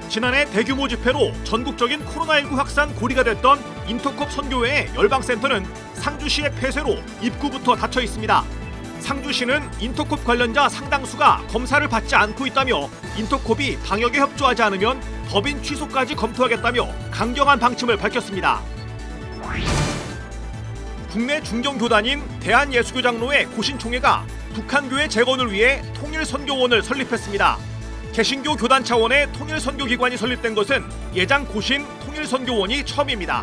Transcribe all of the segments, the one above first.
지난해 대규모 집회로 전국적인 코로나19 확산 고리가 됐던 인터콥 선교회의 열방센터는 상주시의 폐쇄로 입구부터 닫혀 있습니다. 상주시는 인터콥 관련자 상당수가 검사를 받지 않고 있다며 인터콥이 방역에 협조하지 않으면 법인 취소까지 검토하겠다며 강경한 방침을 밝혔습니다. 국내 중정교단인 대한예수교장로회 고신총회가 북한교회 재건을 위해 통일선교원을 설립했습니다. 개신교 교단 차원의 통일선교기관이 설립된 것은 예장 고신 통일선교원이 처음입니다.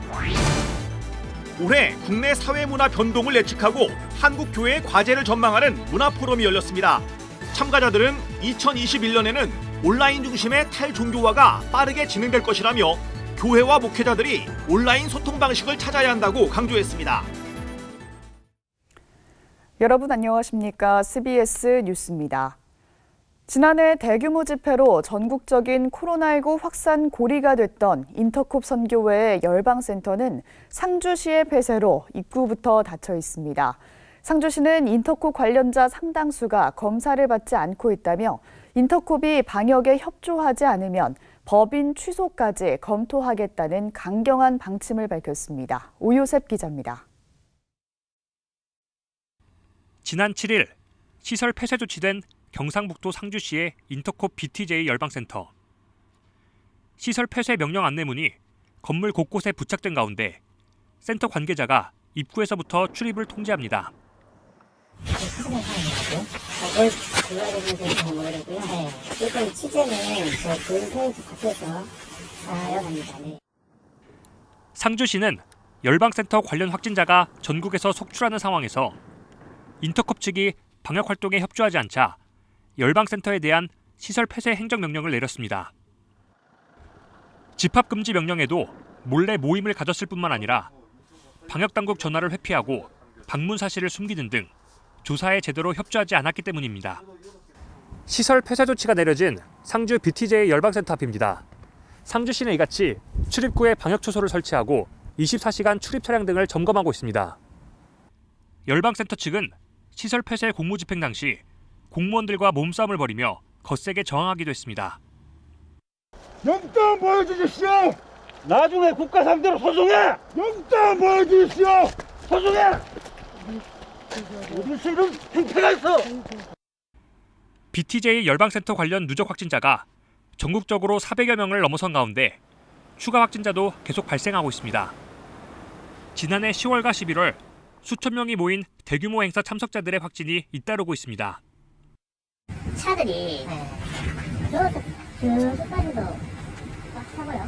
올해 국내 사회문화 변동을 예측하고 한국교회의 과제를 전망하는 문화포럼이 열렸습니다. 참가자들은 2021년에는 온라인 중심의 탈종교화가 빠르게 진행될 것이라며 교회와 목회자들이 온라인 소통 방식을 찾아야 한다고 강조했습니다. 여러분 안녕하십니까? CBS 뉴스입니다. 지난해 대규모 집회로 전국적인 코로나19 확산 고리가 됐던 인터콥 선교회의 열방센터는 상주시의 폐쇄로 입구부터 닫혀 있습니다. 상주시는 인터콥 관련자 상당수가 검사를 받지 않고 있다며 인터콥이 방역에 협조하지 않으면 법인 취소까지 검토하겠다는 강경한 방침을 밝혔습니다. 오요셉 기자입니다. 지난 7일 시설 폐쇄 조치된 경상북도 상주시의 인터콥 BTJ 열방센터. 시설 폐쇄 명령 안내문이 건물 곳곳에 부착된 가운데 센터 관계자가 입구에서부터 출입을 통제합니다. 상주시는 열방센터 관련 확진자가 전국에서 속출하는 상황에서 인터콥 측이 방역 활동에 협조하지 않자 열방센터에 대한 시설 폐쇄 행정명령을 내렸습니다. 집합금지 명령에도 몰래 모임을 가졌을 뿐만 아니라 방역당국 전화를 회피하고 방문 사실을 숨기는 등 조사에 제대로 협조하지 않았기 때문입니다. 시설 폐쇄 조치가 내려진 상주 BTJ 열방센터 앞입니다. 상주시는 이같이 출입구에 방역 초소를 설치하고 24시간 출입 차량 등을 점검하고 있습니다. 열방센터 측은 시설 폐쇄 공무 집행 당시 공무원들과 몸싸움을 벌이며 거세게 저항하기도 했습니다. 영장 보여주십시오! 나중에 국가 상대로 소송해! 영장 보여주십시오! 소송해! 어디서 이런 행태가 있어! BTJ 열방센터 관련 누적 확진자가 전국적으로 400여 명을 넘어선 가운데 추가 확진자도 계속 발생하고 있습니다. 지난해 10월과 11월 수천 명이 모인 대규모 행사 참석자들의 확진이 잇따르고 있습니다. 차들이 저까지도 막 타고요.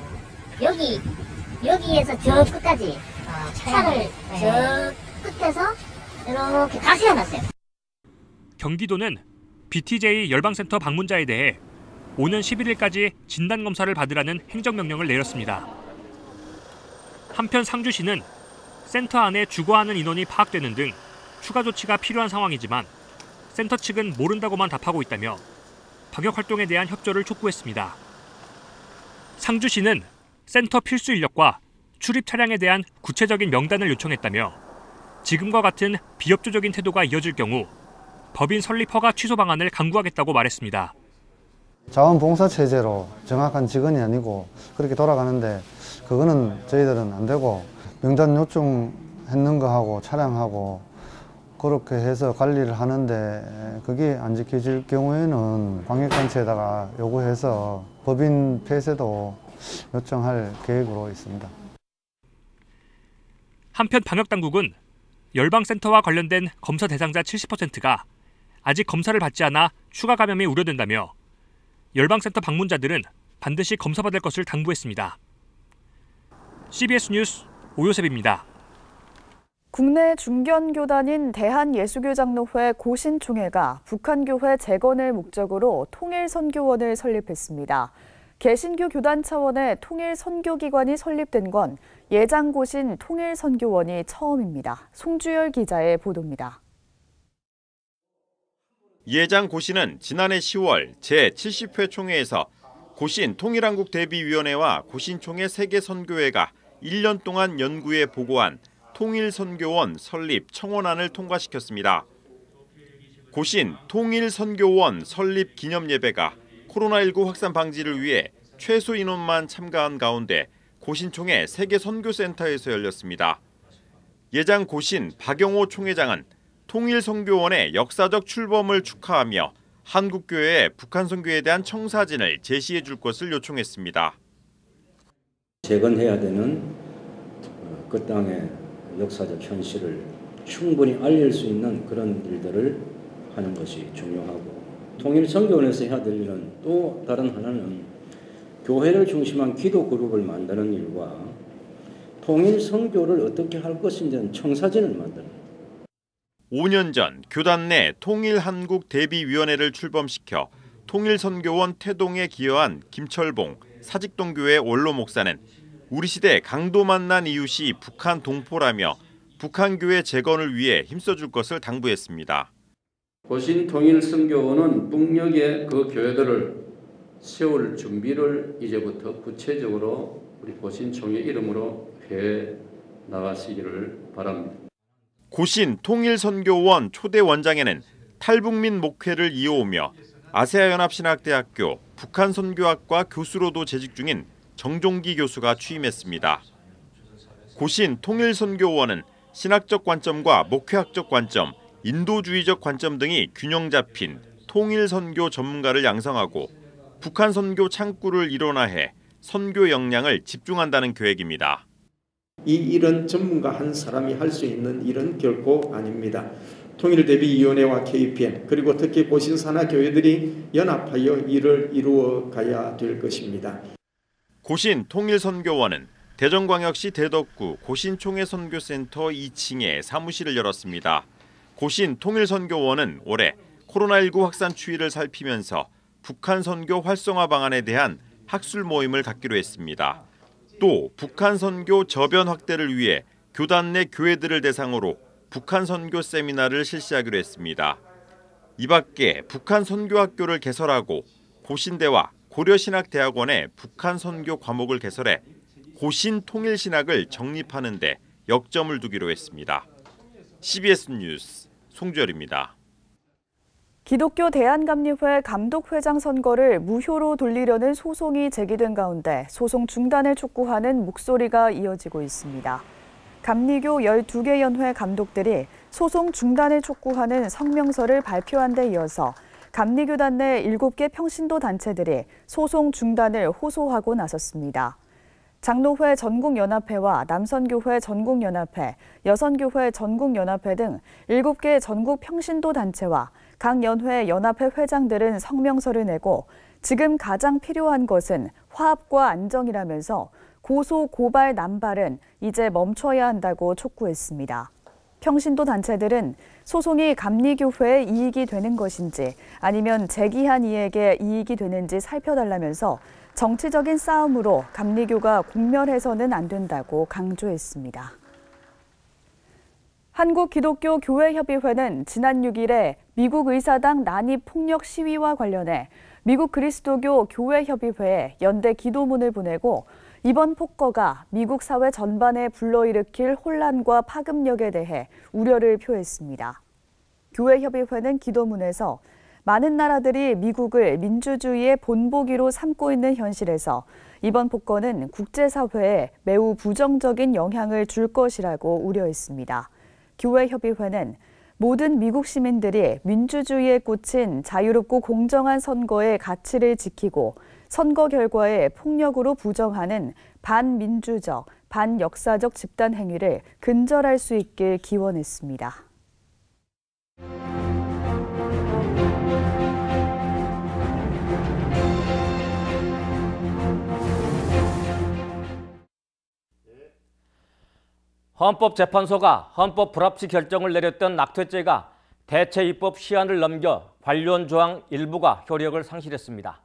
여기에서 저 끝까지 차를 저 끝에서 이렇게 다 세워놨어요. 경기도는 BTJ 열방센터 방문자에 대해 오는 11일까지 진단검사를 받으라는 행정명령을 내렸습니다. 한편 상주시는 센터 안에 주거하는 인원이 파악되는 등 추가 조치가 필요한 상황이지만 센터 측은 모른다고만 답하고 있다며 방역 활동에 대한 협조를 촉구했습니다. 상주시는 센터 필수 인력과 출입 차량에 대한 구체적인 명단을 요청했다며 지금과 같은 비협조적인 태도가 이어질 경우 법인 설립 허가 취소 방안을 강구하겠다고 말했습니다. 자원봉사체제로 정확한 직원이 아니고 그렇게 돌아가는데 그거는 저희들은 안 되고 명단 요청했는 거하고 차량하고 그렇게 해서 관리를 하는데 그게 안 지켜질 경우에는 방역단체에다가 요구해서 법인 폐쇄도 요청할 계획으로 있습니다. 한편 방역당국은 열방센터와 관련된 검사 대상자 70%가 아직 검사를 받지 않아 추가 감염이 우려된다며 열방센터 방문자들은 반드시 검사받을 것을 당부했습니다. CBS 뉴스 오요셉입니다. 국내 중견교단인 대한예수교장로회 고신총회가 북한교회 재건을 목적으로 통일선교원을 설립했습니다. 개신교 교단 차원의 통일선교기관이 설립된 건 예장고신 통일선교원이 처음입니다. 송주열 기자의 보도입니다. 예장고신은 지난해 10월 제70회 총회에서 고신 통일한국대비위원회와 고신총회 세계선교회가 1년 동안 연구해 보고한 통일선교원 설립 청원안을 통과시켰습니다. 고신 통일선교원 설립 기념예배가 코로나19 확산 방지를 위해 최소 인원만 참가한 가운데 고신총회 세계선교센터에서 열렸습니다. 예장 고신 박영호 총회장은 통일선교원의 역사적 출범을 축하하며 한국교회에 북한 선교에 대한 청사진을 제시해 줄 것을 요청했습니다. 재건해야 되는 그 땅의 역사적 현실을 충분히 알릴 수 있는 그런 일들을 하는 것이 중요하고, 통일선교원에서 해야 될 일은 또 다른 하나는 교회를 중심한 기도 그룹을 만드는 일과 통일선교를 어떻게 할 것인지는 청사진을 만드는 일. 5년 전 교단 내 통일한국대비위원회를 출범시켜 통일선교원 태동에 기여한 김철봉 사직동교회 원로 목사는 우리 시대 강도 만난 이웃이 북한 동포라며 북한교회 재건을 위해 힘써줄 것을 당부했습니다. 고신 통일선교원은 북녘의 그 교회들을 세울 준비를 이제부터 구체적으로 우리 고신총회 이름으로 해 나가시기를 바랍니다. 고신 통일선교원 초대 원장에는 탈북민 목회를 이어오며 아세아연합신학대학교 북한선교학과 교수로도 재직 중인 정종기 교수가 취임했습니다. 고신 통일선교원은 신학적 관점과 목회학적 관점, 인도주의적 관점 등이 균형 잡힌 통일선교 전문가를 양성하고 북한 선교 창구를 일원화해 선교 역량을 집중한다는 계획입니다. 이 일은 전문가 한 사람이 할 수 있는 일은 결코 아닙니다. 통일대비위원회와 KPN 그리고 특히 고신산하교회들이 연합하여 일을 이루어 가야 될 것입니다. 고신 통일선교원은 대전광역시 대덕구 고신총회선교센터 2층에 사무실을 열었습니다. 고신 통일선교원은 올해 코로나19 확산 추이를 살피면서 북한 선교 활성화 방안에 대한 학술 모임을 갖기로 했습니다. 또 북한 선교 저변 확대를 위해 교단 내 교회들을 대상으로 북한 선교 세미나를 실시하기로 했습니다. 이 밖에 북한 선교학교를 개설하고 고신대와 고려신학대학원에 북한 선교 과목을 개설해 고신 통일신학을 정립하는 데 역점을 두기로 했습니다. CBS 뉴스 송주열입니다. 기독교 대한감리회 감독회장 선거를 무효로 돌리려는 소송이 제기된 가운데 소송 중단을 촉구하는 목소리가 이어지고 있습니다. 감리교 12개 연회 감독들이 소송 중단을 촉구하는 성명서를 발표한 데 이어서 감리교단 내 7개 평신도 단체들이 소송 중단을 호소하고 나섰습니다. 장로회 전국연합회와 남선교회 전국연합회, 여선교회 전국연합회 등 7개 전국 평신도 단체와 각 연회 연합회 회장들은 성명서를 내고 지금 가장 필요한 것은 화합과 안정이라면서 고소, 고발, 남발은 이제 멈춰야 한다고 촉구했습니다. 평신도 단체들은 소송이 감리교회에 이익이 되는 것인지 아니면 제기한 이에게 이익이 되는지 살펴달라면서 정치적인 싸움으로 감리교가 공멸해서는 안 된다고 강조했습니다. 한국기독교교회협의회는 지난 6일에 미국 의사당 난입 폭력 시위와 관련해 미국 그리스도교 교회협의회에 연대 기도문을 보내고 이번 폭거가 미국 사회 전반에 불러일으킬 혼란과 파급력에 대해 우려를 표했습니다. 교회협의회는 기도문에서 많은 나라들이 미국을 민주주의의 본보기로 삼고 있는 현실에서 이번 폭거는 국제사회에 매우 부정적인 영향을 줄 것이라고 우려했습니다. 교회협의회는 모든 미국 시민들이 민주주의에 꽂힌 자유롭고 공정한 선거의 가치를 지키고 선거 결과에 폭력으로 부정하는 반민주적, 반역사적 집단 행위를 근절할 수 있길 기원했습니다. 헌법재판소가 헌법 불합치 결정을 내렸던 낙태죄가 대체 입법 시한을 넘겨 관련 조항 일부가 효력을 상실했습니다.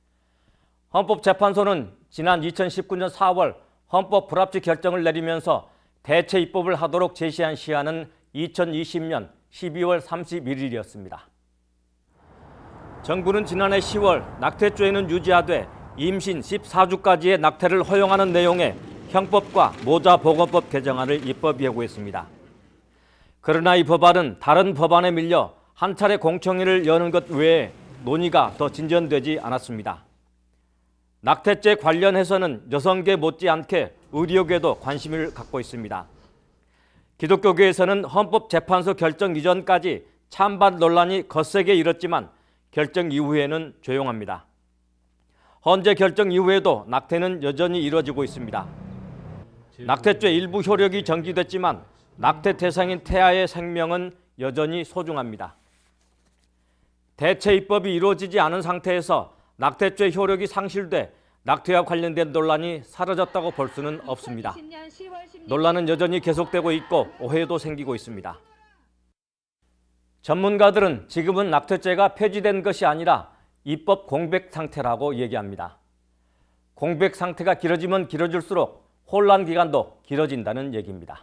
헌법재판소는 지난 2019년 4월 헌법 불합치 결정을 내리면서 대체 입법을 하도록 제시한 시한은 2020년 12월 31일이었습니다. 정부는 지난해 10월 낙태죄는 유지하되 임신 14주까지의 낙태를 허용하는 내용의 형법과 모자보건법 개정안을 입법 예고했습니다. 그러나 이 법안은 다른 법안에 밀려 한 차례 공청회를 여는 것 외에 논의가 더 진전되지 않았습니다. 낙태죄 관련해서는 여성계 못지않게 의료계도 관심을 갖고 있습니다. 기독교계에서는 헌법재판소 결정 이전까지 찬반 논란이 거세게 일었지만 결정 이후에는 조용합니다. 헌재 결정 이후에도 낙태는 여전히 이루어지고 있습니다. 낙태죄 일부 효력이 정지됐지만 낙태 대상인 태아의 생명은 여전히 소중합니다. 대체 입법이 이루어지지 않은 상태에서 낙태죄 효력이 상실돼 낙태와 관련된 논란이 사라졌다고 볼 수는 없습니다. 논란은 여전히 계속되고 있고 오해도 생기고 있습니다. 전문가들은 지금은 낙태죄가 폐지된 것이 아니라 입법 공백 상태라고 얘기합니다. 공백 상태가 길어지면 길어질수록 혼란 기간도 길어진다는 얘기입니다.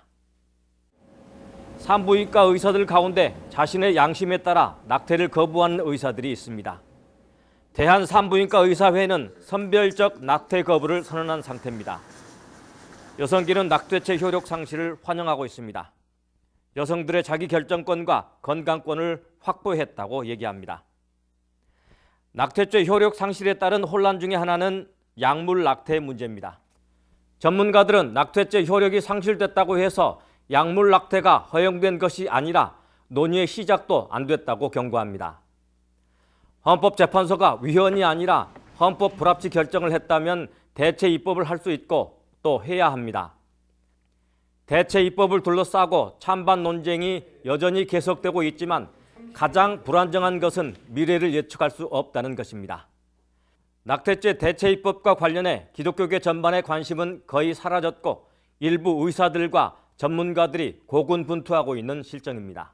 산부인과 의사들 가운데 자신의 양심에 따라 낙태를 거부하는 의사들이 있습니다. 대한산부인과 의사회는 선별적 낙태 거부를 선언한 상태입니다. 여성계는 낙태죄 효력 상실을 환영하고 있습니다. 여성들의 자기 결정권과 건강권을 확보했다고 얘기합니다. 낙태죄 효력 상실에 따른 혼란 중에 하나는 약물 낙태 문제입니다. 전문가들은 낙태죄 효력이 상실됐다고 해서 약물 낙태가 허용된 것이 아니라 논의의 시작도 안 됐다고 경고합니다. 헌법재판소가 위헌이 아니라 헌법 불합치 결정을 했다면 대체 입법을 할 수 있고 또 해야 합니다. 대체 입법을 둘러싸고 찬반 논쟁이 여전히 계속되고 있지만 가장 불안정한 것은 미래를 예측할 수 없다는 것입니다. 낙태죄 대체 입법과 관련해 기독교계 전반의 관심은 거의 사라졌고 일부 의사들과 전문가들이 고군분투하고 있는 실정입니다.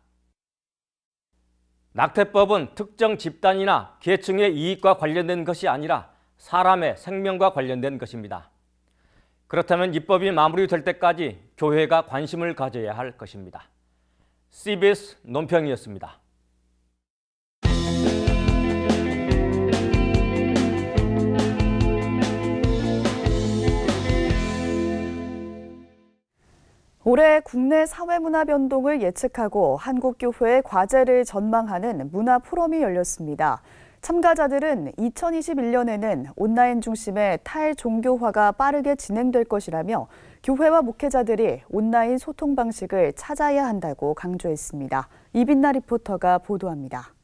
낙태법은 특정 집단이나 계층의 이익과 관련된 것이 아니라 사람의 생명과 관련된 것입니다. 그렇다면 입법이 마무리될 때까지 교회가 관심을 가져야 할 것입니다. CBS 논평이었습니다. 올해 국내 사회문화 변동을 예측하고 한국교회의 과제를 전망하는 문화 포럼이 열렸습니다. 참가자들은 2021년에는 온라인 중심의 탈종교화가 빠르게 진행될 것이라며 교회와 목회자들이 온라인 소통 방식을 찾아야 한다고 강조했습니다. 이빈나 리포터가 보도합니다.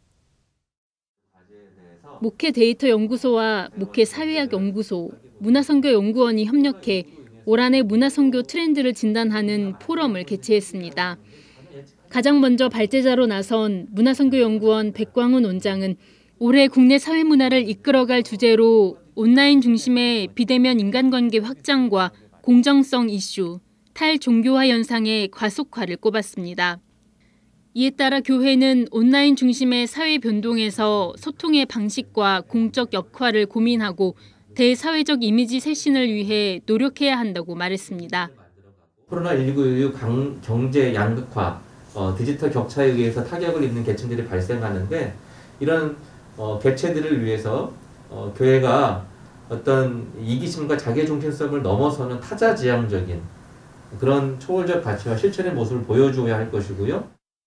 목회 데이터 연구소와 목회 사회학 연구소, 문화선교 연구원이 협력해 올 한해 문화선교 트렌드를 진단하는 포럼을 개최했습니다. 가장 먼저 발제자로 나선 문화선교연구원 백광훈 원장은 올해 국내 사회문화를 이끌어갈 주제로 온라인 중심의 비대면 인간관계 확장과 공정성 이슈, 탈종교화 현상의 과속화를 꼽았습니다. 이에 따라 교회는 온라인 중심의 사회 변동에서 소통의 방식과 공적 역할을 고민하고 대사회적 이미지 쇄신을 위해 노력해야 한다고 말했습니다. 코로나19 이후 경제 양극화, 디지털 격차에 의해서 타격을 입는 계층들이 발생하는데 이런 개체들을 위해서 교회가 어떤 이기심과 자기중심성을 넘어서는 타자지향적인 그런 초월적 가치와 실천의 모습을 보여줘야 할 것이고요.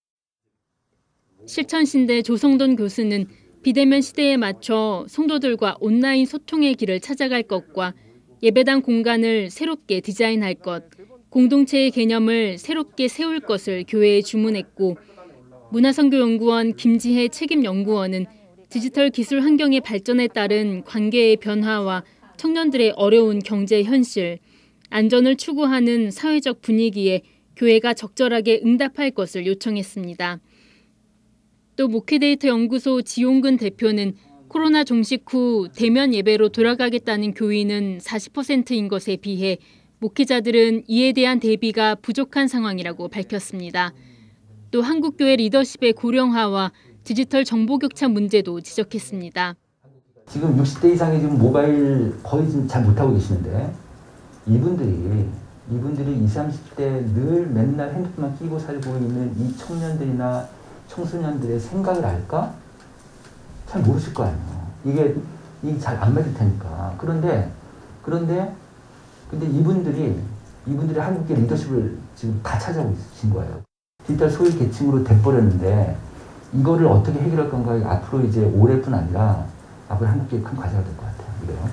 실천신대 조성돈 교수는 비대면 시대에 맞춰 성도들과 온라인 소통의 길을 찾아갈 것과 예배당 공간을 새롭게 디자인할 것, 공동체의 개념을 새롭게 세울 것을 교회에 주문했고 문화선교연구원 김지혜 책임연구원은 디지털 기술 환경의 발전에 따른 관계의 변화와 청년들의 어려운 경제 현실, 안전을 추구하는 사회적 분위기에 교회가 적절하게 응답할 것을 요청했습니다. 또 목회데이터 연구소 지용근 대표는 코로나 종식 후 대면 예배로 돌아가겠다는 교인은 40%인 것에 비해 목회자들은 이에 대한 대비가 부족한 상황이라고 밝혔습니다. 또 한국교회 리더십의 고령화와 디지털 정보격차 문제도 지적했습니다. 지금 60대 이상이 지금 모바일 거의 지금 잘 못하고 계시는데 이분들이 20, 30대 늘 맨날 핸드폰만 끼고 살고 있는 이 청년들이나 청소년들의 생각을 알까? 잘 모르실 거 아니에요. 이게 잘 안 맞을 테니까. 그런데 이분들이 한국의 리더십을 지금 다 찾아오고 있으신 거예요. 디지털 소위 계층으로 돼버렸는데 이거를 어떻게 해결할 건가 앞으로 이제 올해뿐 아니라 앞으로 한국적인 큰 과제가 될 것 같아요. 이게요.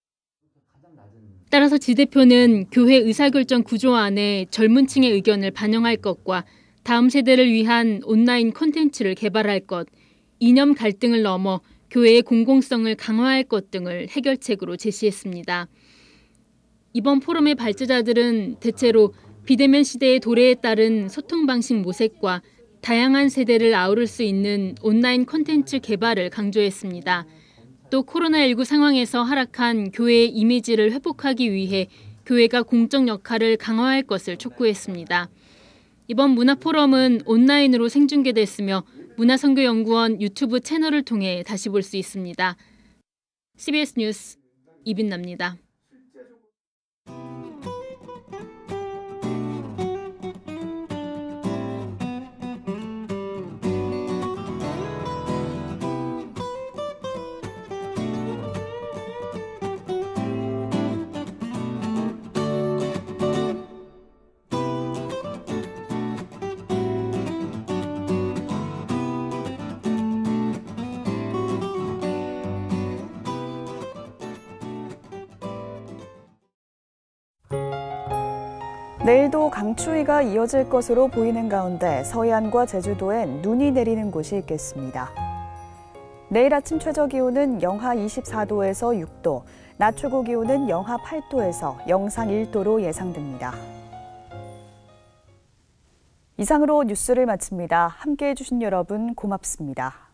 따라서 지 대표는 교회 의사결정 구조 안에 젊은 층의 의견을 반영할 것과 다음 세대를 위한 온라인 콘텐츠를 개발할 것, 이념 갈등을 넘어 교회의 공공성을 강화할 것 등을 해결책으로 제시했습니다. 이번 포럼의 발제자들은 대체로 비대면 시대의 도래에 따른 소통 방식 모색과 다양한 세대를 아우를 수 있는 온라인 콘텐츠 개발을 강조했습니다. 또 코로나19 상황에서 하락한 교회의 이미지를 회복하기 위해 교회가 공적 역할을 강화할 것을 촉구했습니다. 이번 문화포럼은 온라인으로 생중계됐으며 문화선교연구원 유튜브 채널을 통해 다시 볼 수 있습니다. CBS 뉴스 이빈나입니다. 내일도 강추위가 이어질 것으로 보이는 가운데 서해안과 제주도엔 눈이 내리는 곳이 있겠습니다. 내일 아침 최저기온은 영하 24도에서 6도, 낮 최고기온은 영하 8도에서 영상 1도로 예상됩니다. 이상으로 뉴스를 마칩니다. 함께해 주신 여러분 고맙습니다.